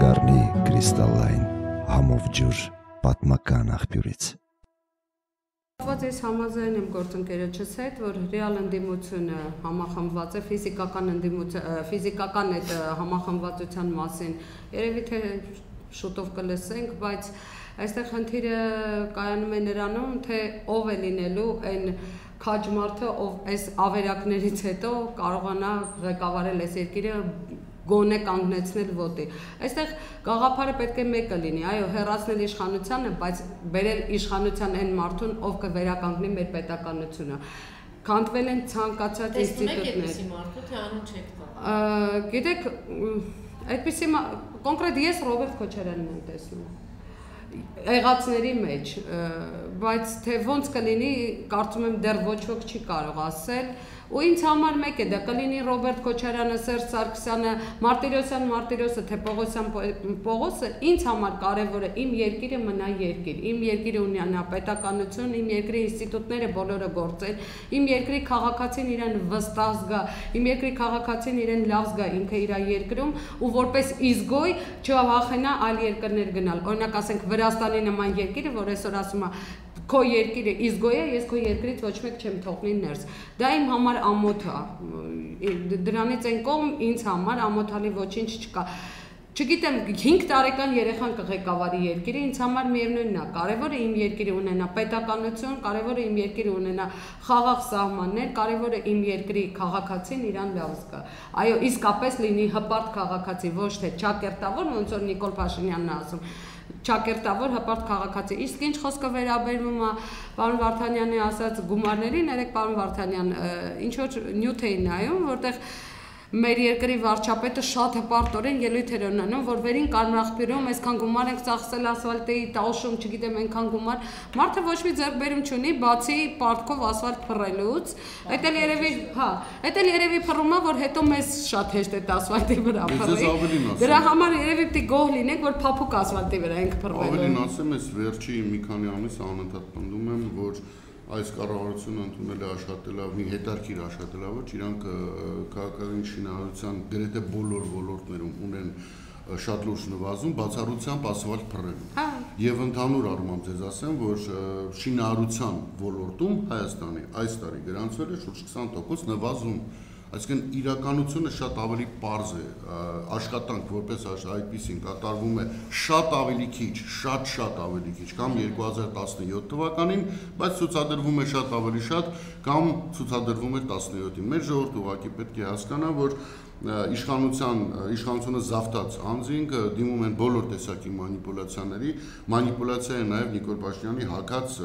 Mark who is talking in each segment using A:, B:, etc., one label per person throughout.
A: կդառնի կրիստալային համով ջուր պատմական աղբյուրից։
B: Ես համաձայն եմ գործընկերոջս հետ, որ ռեալ ընդդիմությունը համախմբված է, ֆիզիկական այդ համախմբվածության մասին երևի թե շուտով կլսենք, բայց այստեղ խնդիրը կայանում է նրանում, թե ով է լինելու այն քաջ մարդը, ով այս ավերակներից հետո կարողանա ղեկավարել այս երկիրը, գոնե կանգնեցնել ոտի։ Այստեղ գաղափարը պետք է մեկը լինի, այո, հեռացնել իշխանությանը, բայց բերել իշխանության այն մարդուն, ով կվերականգնի մեր պետականությունը։ Քանդվել են ցանկացած ինստիտուտներ։
C: Տեսնում եք այդպիսի մարդու, թե անուն չեք տա։
B: Գիտեք, այդպիսի կոնկրետ ես Ռոբերտ Քոչարյանն եմ տեսնում եղածների մեջ, բայց թե ոնց կլինի, կարծում եմ դեռ ոչ ոք չի կարող ասել, ու ինձ համար մեկ է, դա կլինի Ռոբերտ Քոչարյանը, Սերժ Սարգսյանը, Մարտիրոսյանը, թե Պողոսը, ինձ համար կարևորը իմ երկիրը մնա երկիր, իմ երկիրը ունենա պետականություն, իմ երկրի ինստիտուտները բոլորը գործեն, իմ երկրի քաղաքացին իրեն վստահ զգա, իմ երկրի քաղաքացին իրեն լավ զգա ինքը իր երկրում ու որպես իզգոյ չվախենա այլ երկրներ գնալ։ Օրինակ ասենք Վրաստանի նման երկիրը, որ այսօր ասում է քո երկիրը իզգոյ է, ես քո երկրից ոչ մեկ չեմ թողնի ներս։ Դա իմ համար ամոթ է։ Դրանից այն կողմ ինձ համար ամոթալի ոչինչ չկա։ Չգիտեմ, 5 տարեկան երեխան կղեկավարի երկիրը, ինձ համար միևնույնն է, կարևորը իմ երկիրը ունենա պետականություն, կարևորը իմ երկիրը ունենա խաղաղ սահմաններ, կարևորը իմ երկրի քաղաքացին իրան լավ զգա։ Այո, իսկապես լինի հպարտ քաղաքացի, ոչ թե ճակերտավոր, ոնց որ Նիկոլ Փաշինյանն է ասում։ Ճակերտավոր հպարտ քաղաքացի։ Իսկ ինչ խոսքը վերաբերվում է պարոն Վարդանյանի ասած գումարներին, երեք պարոն Վարդանյան ինչ որ նյութ էին նայում, որտեղ մեր երկրի վարչապետը շատ հպարտորեն ելույթ էր ունենում, որ վերին Կարմրախբյուրում այսքան գումար ենք ծախսել ասֆալտի տաշում, չգիտեմ այնքան գումար, մարդը ոչ մի ձեռքբերում չունի, բացի պարտքով ասֆալտ փռելուց, այդ էլ երևի փռում է, որ հետո մեզ շատ հեշտ է ասֆալտի վրա փռի։ Դրա համար երևի պիտի գոհ լինենք, որ փափուկ ասֆալտի վրա ենք փռվելու։
D: Ավելին ասեմ, ես վերջի մի քանի ամիս անընդհատ պնդում եմ, որ այս կառավարությունը ընդունել է աշխատելավ, մի հետարքիր աշխատելավոճ, իրանք քաղաքային շինարարության գրեթե բոլոր ոլորտներում ունեն շատ լուրջ նվազում, բացառությամբ ասֆալտ փռելու։ Եվ ընդհանուր առմամբ ձեզ ասեմ, որ շինարարության ոլորտում Հայաստանի այս տարի գրանցվել է շուրջ 20% նվազում։ Այսինքն իրականությունը շատ ավելի պարզ է, աշխատանք որպես այդպիսին կատարվում է շատ ավելի քիչ, շատ ավելի քիչ, կամ 2017 թվականին, բայց ցուցադրվում է շատ ավելի շատ, կամ ցուցադրվում է 17-ին։ Մեր ժողովուրդը ուղղակի պետք է հասկանա, որ իշխանությունը զավթած անձինք դիմում են բոլոր տեսակի մանիպուլյացիաների, մանիպուլյացիա է նաև Նիկոլ Փաշինյանի հագած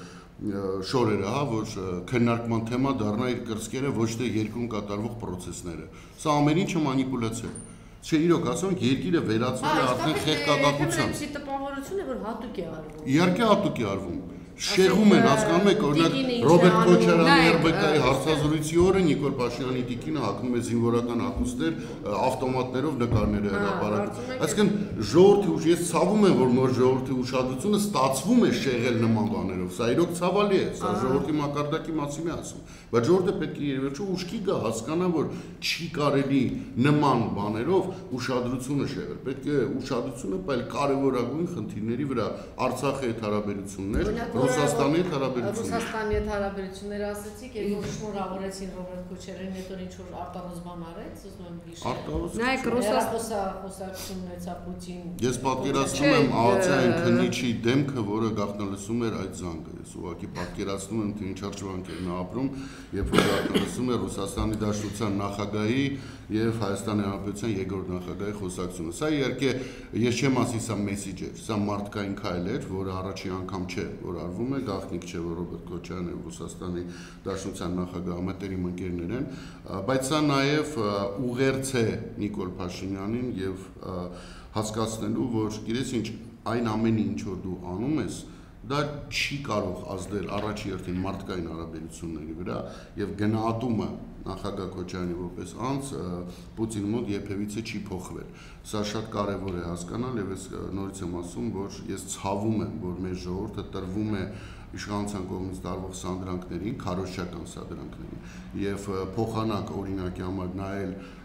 D: շորերը, որ քննարկման թեմա դառնա իր կրծքերը, ոչ թե երկրում կատարվող պրոցեսները։ Սա ամեն ինչը մանիպուլյացիա է։ Չէ, իրոք ասում ենք, երկիրը վերածվել է արդեն խեղկատակության։
C: Այսի տպավորությունը, որ հատուկ է արվում։
D: Իհարկե հատուկ է արվում։ Շեղում են, հասկանում եք, օրինակ Ռոբերտ Քոչարյանի ՌԲԿ-ի հարցազրույցի օրը Նիկոլ Փաշինյանի տիկինը հագնում է զինվորական հագուստներ, ավտոմատներով նկարներ է հրապարակում։ Այսինքն ժողովրդի ես ցավում եմ, որ նոր ժողովրդի ուշադրությունը ստացվում է շեղել նման բաներով։ Սա իրոք ցավալի է, սա ժողովրդի մակարդակի մասին է ասում։ Բայց ժողովուրդը պետք է երբեք ուշքի գա, հասկանա, որ չի կարելի նման բաներով ուշադրությունը շեղել։ Պետք է ուշադրությունը պայել կարևորագույն խնդիրների վրա, Արցախի հետ հարաբերություններ, Ռուսաստանի հետ հարաբերություններ։
C: Ռուսաստանի հետ հարաբերությունները ասացիք, եւ շնորհավորեցին Ռոբերտ Քոչարյանին, հետո ինչ որ արտահոս բան արեց, ուզում եմ հիշել։
B: Նայեք,
C: խոսակցություն ունեցա Պուտին։
D: Ես պատկերացնում եմ ԱԱՑ-ային քննիչի դեմքը, որը գաղտնալսում էր այդ զանգը։ Ես ուղղակի պատկերացնում եմ, թե ինչ արժանանք էր նա ապրում, երբ որ գաղտնալսում է Ռուսաստանի Դաշնության նախագահի եւ Հայաստանի Հանրապետության երկրորդ նախագահի խոսակցությունը։ Սա իհարկե ես չեմ ասի սա մեսիջ էր, սա մարդկային քայլ էր, որը առաջի անգամ չէ, որ արվում է, գաղտնիք չէ, որ Ռոբերտ Քոչարյանը Ռուսաստանի Դաշնության նախագահը մտերիմ ընկերներ են, բայց սա նաեւ ուղերձ է Նիկոլ Փաշինյանին եւ հասկացնելու, որ գիտես ինչ, այն ամենը ինչ որ դու անում ես, դա չի կարող ազդել առաջի հերթին մարդկային հարաբերությունների վրա եւ գնահատումը նախագահ Քոչարյանի որպես անձ Պուտինի մոտ երբևիցե չի փոխվել։ Սա շատ կարեւոր է հասկանալ եւ ես նորից եմ ասում, որ ես ցավում եմ, որ մեր ժողովուրդը տրվում է իշխանության կողմից տարվող սադրանքներին, քարոզչական սադրանքներին եւ փոխանակ օրինակի համար նայել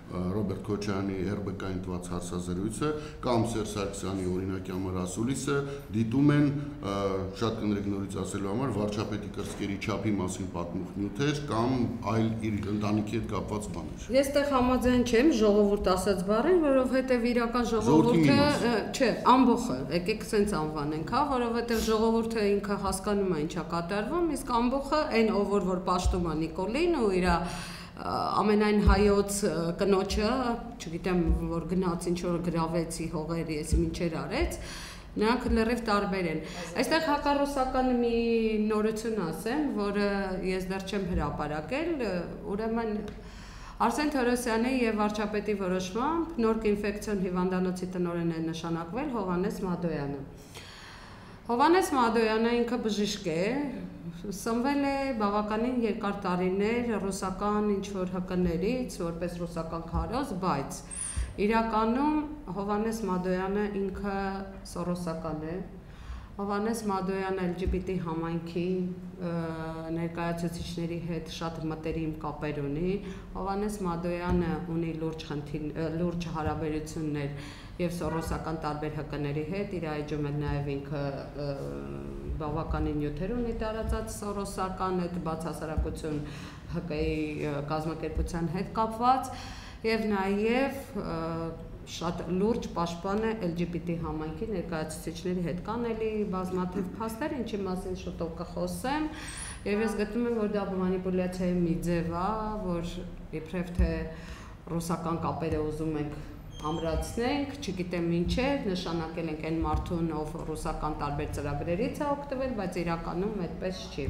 D: Ռոբերտ Քոչարյանի RBK-ին տված հարցազրույցը կամ Սերժ Սարգսյանի օրինակի համար ասուլիսը դիտում են շատ կներեք նորից ասելու համար վարչապետի կրծքերի չափի մասին պատմող նյութեր կամ այլ իր ընտանիքի հետ կապված բաներ։
B: Ես տեղ համաձայն չեմ ժողովուրդ ասած բառին, որովհետև իրական ժողովուրդը, չէ, ամբողջը, եկեք սենց անվանենք, հա, որովհետև ժողովուրդը ինքը հասկանում է ինչա կատարվում, իսկ ամբողջը այն ով որ պաշտում է Նիկոլին ու իր ամենայն հայոց կնոջը, չգիտեմ, որ գնաց ինչ որ գրավեցի հողերի, էսի ինչեր արեց, նրանք լրիվ տարբեր են։ Այստեղ հակառուսական մի նորություն ասեմ, որը ես դեռ չեմ հրապարակել, ուրեմն Արսեն Թորոսյանի եւ վարչապետի որոշմամբ նոր ինֆեկցիոն հիվանդանոցի տնօրեն է նշանակվել Հովհաննես Մադոյանը։ Հովհաննես Մադոյանը ինքը բժիշկ է, սնվել է բավականին երկար տարիներ ռուսական ինչ-որ ՀԿ-ներից, որպես ռուսական քարոզ, բայց իրականում Հովհաննես Մադոյանը ինքը սորոսական է, Հովհաննես Մադոյանը LGBT համայնքի ներկայացուցիչների հետ շատ մտերիմ կապեր ունի, Հովհաննես Մադոյանը ունի լուրջ հարաբերություններ եւ սորոսական տարբեր ՀԿ-ների հետ, իր այջում էլ նաեւ ինքը բավականին նյութեր ունի տարածած սորոսական այդ բացասարակություն ՀԿ-ի կազմակերպության հետ կապված եւ նաեւ շատ լուրջ պաշտպան է LGBT համայնքի ներկայացուցիչների հետ կան էլի բազմաթիվ փաստեր, ինչի մասին շուտով կխոսեմ եւ ես գտնում եմ, որ դա մանիպուլյացիայի մի ձև է, որ իբրև թե ռուսական կապերը ուզում ենք ամրացնենք, չգիտեմ ինչեր, նշանակել ենք այն մարդուն, ով ռուսական տարբեր ծրագրերից է օգտվել, բայց իրականում այդպես չի։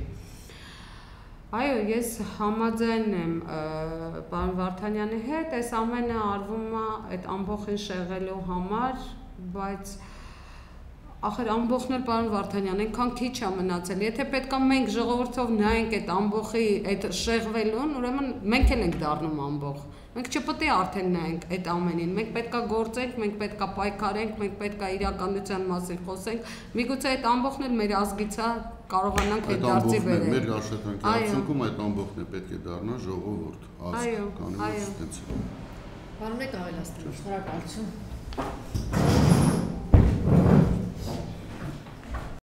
B: Այո, ես համաձայն եմ պարոն Վարդանյանի հետ, այս ամենը արվում է այդ ամբողջին շեղելու համար, բայց ախր ամբողջն էլ պարոն Վարդանյան, այնքան քիչ է մնացել, եթե պետք է մենք ժողովրդով նայենք այդ ամբողջի այդ շեղվելուն, ուրեմն մենք էլ ենք դառնում ամբողջ։ Մենք չպետք է արդեն նայենք այդ ամենին, մենք պետք է գործենք, մենք պետք է պայքարենք, մենք պետք է իրականության մասին խոսենք, միգուցե այդ ամբողջն էլ մեր ազգից է կարողանանք այդ դարձի բերել։
D: Մեր աշխատանքի արդյունքում այդ ամբողջն է պետք է դառնա ժողովուրդ, ազգ, կանոնավոր ստենց։
C: Բան մեկ ավելացնեմ, շնորհակալություն։